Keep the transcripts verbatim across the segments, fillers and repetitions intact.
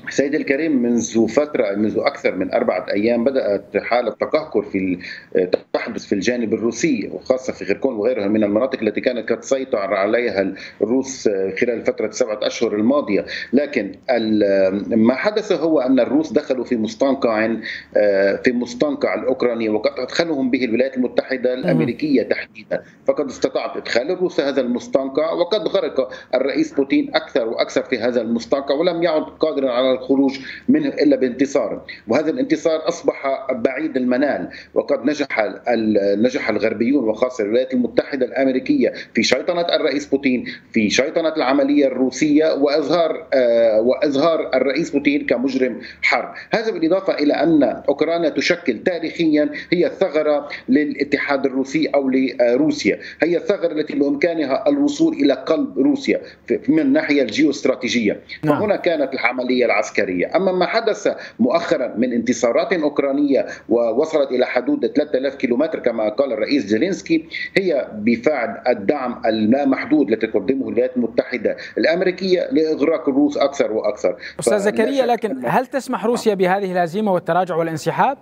سيدي الكريم، منذ فترة منذ أكثر من أربعة أيام بدأت حالة تقهقر في تحدث في الجانب الروسي، وخاصة في خركون وغيرها من المناطق التي كانت تسيطر عليها الروس خلال فترة سبعة أشهر الماضية. لكن ما حدث هو أن الروس دخلوا في مستنقع في مستنقع الأوكراني، وقد أدخلهم به الولايات المتحدة الأمريكية تحديدا. فقد استطاعت إدخال الروس هذا المستنقع، وقد غرق الرئيس بوتين أكثر وأكثر في هذا المستنقع، ولم يعد قادرا على الخروج منه إلا بانتصار. وهذا الانتصار أصبح بعيد المنال، وقد نجح نجح الغربيون وخاصة الولايات المتحدة الأمريكية في شيطنة الرئيس بوتين، في شيطنة العملية الروسية، وإظهار وإظهار الرئيس بوتين كمجرم حرب. هذا بالإضافة إلى أن أوكرانيا تشكل تاريخيا هي الثغرة للاتحاد الروسي أو لروسيا، هي الثغرة التي بإمكانها الوصول إلى قلب روسيا من الناحية الجيوستراتيجية. فهنا كانت العملية العسكرية. أما ما حدث مؤخرا من انتصارات أوكرانية ووصلت إلى حدود ثلاثة آلاف كيلومتر كما قال الرئيس زيلينسكي، هي بفعل الدعم اللامحدود التي تقدمه الولايات المتحدة الأمريكية لإغراق الروس أكثر وأكثر. أستاذ زكريا، لكن هل تسمح روسيا بهذه الهزيمة والتراجع والانسحاب؟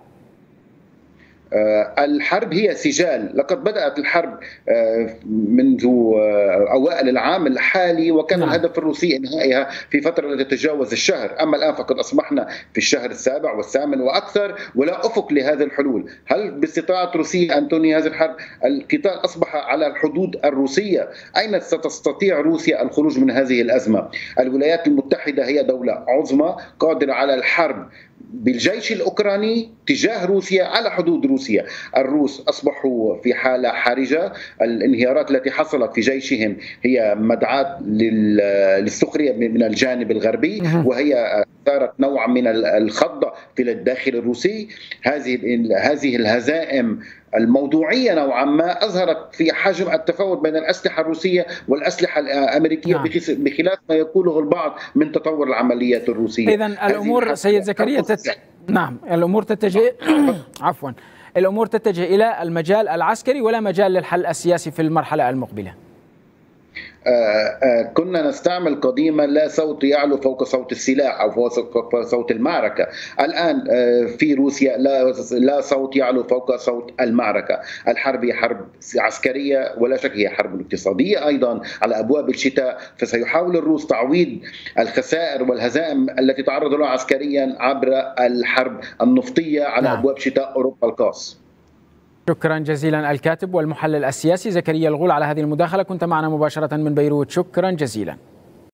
الحرب هي سجال. لقد بدأت الحرب منذ أوائل العام الحالي، وكان نعم. الهدف الروسي إنهائها في فترة لا تتجاوز الشهر. أما الآن فقد أصبحنا في الشهر السابع والثامن وأكثر، ولا أفق لهذه الحلول. هل باستطاعة روسيا أن تنهي هذه الحرب؟ القتال أصبح على الحدود الروسية. أين ستستطيع روسيا الخروج من هذه الأزمة؟ الولايات المتحدة هي دولة عظمى قادرة على الحرب بالجيش الأوكراني تجاه روسيا على حدود روسيا. الروس أصبحوا في حالة حرجة. الانهيارات التي حصلت في جيشهم هي مدعاة للسخرية من الجانب الغربي، وهي أثارت نوع من الخضة في الداخل الروسي. هذه هذه الهزائم الموضوعية نوعا ما أظهرت في حجم التفاوت بين الأسلحة الروسية والأسلحة الأمريكية، نعم. بخلاف ما يقوله البعض من تطور العمليات الروسية. إذن الأمور سيد زكريا تت... نعم الأمور تتجه عفوا الأمور تتجه إلى المجال العسكري ولا مجال للحل السياسي في المرحلة المقبلة؟ آه آه كنا نستعمل قديما لا صوت يعلو فوق صوت السلاح أو فوق صوت المعركة. الآن آه في روسيا لا, لا صوت يعلو فوق صوت المعركة. الحرب هي حرب عسكرية ولا شك، هي حرب اقتصادية أيضا على أبواب الشتاء. فسيحاول الروس تعويض الخسائر والهزائم التي تعرض لها عسكريا عبر الحرب النفطية على نعم. أبواب شتاء أوروبا القاص. شكرا جزيلا الكاتب والمحلل السياسي زكريا الغول على هذه المداخلة، كنت معنا مباشرة من بيروت. شكرا جزيلا.